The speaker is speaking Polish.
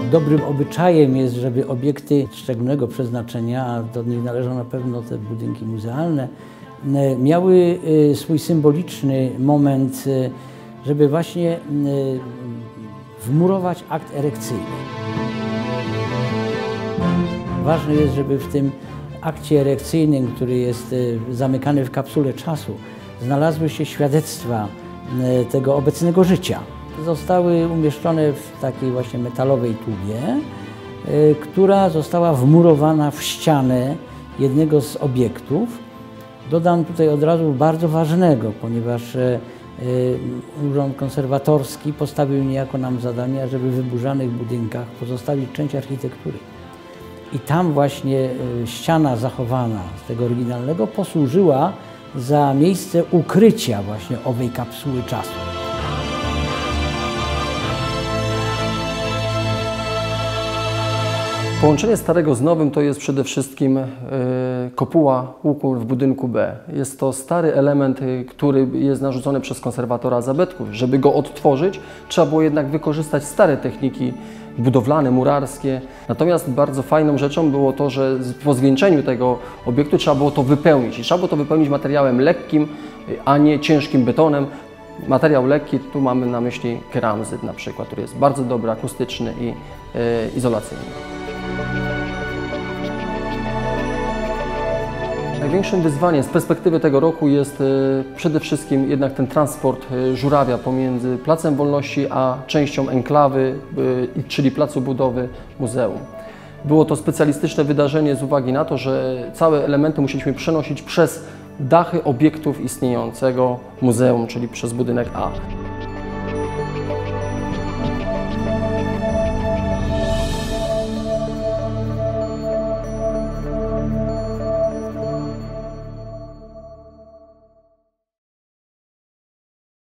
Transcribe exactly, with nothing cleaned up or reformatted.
Dobrym obyczajem jest, żeby obiekty szczególnego przeznaczenia, a do nich należą na pewno te budynki muzealne, miały swój symboliczny moment, żeby właśnie wmurować akt erekcyjny. Ważne jest, żeby w tym akcie erekcyjnym, który jest zamykany w kapsule czasu, znalazły się świadectwa tego obecnego życia. Zostały umieszczone w takiej właśnie metalowej tubie, która została wmurowana w ścianę jednego z obiektów. Dodam tutaj od razu bardzo ważnego, ponieważ Urząd Konserwatorski postawił niejako nam zadanie, żeby w wyburzanych budynkach pozostawić część architektury. I tam właśnie ściana zachowana z tego oryginalnego posłużyła za miejsce ukrycia właśnie owej kapsuły czasu. Połączenie starego z nowym to jest przede wszystkim kopuła łuku w budynku B. Jest to stary element, który jest narzucony przez konserwatora zabytków. Żeby go odtworzyć, trzeba było jednak wykorzystać stare techniki budowlane, murarskie. Natomiast bardzo fajną rzeczą było to, że po zwieńczeniu tego obiektu trzeba było to wypełnić. I trzeba było to wypełnić materiałem lekkim, a nie ciężkim betonem. Materiał lekki, tu mamy na myśli keramzyt na przykład, który jest bardzo dobry, akustyczny i e, izolacyjny. Największym wyzwaniem z perspektywy tego roku jest przede wszystkim jednak ten transport żurawia pomiędzy Placem Wolności a częścią enklawy, czyli placu budowy muzeum. Było to specjalistyczne wydarzenie z uwagi na to, że całe elementy musieliśmy przenosić przez dachy obiektów istniejącego muzeum, czyli przez budynek A.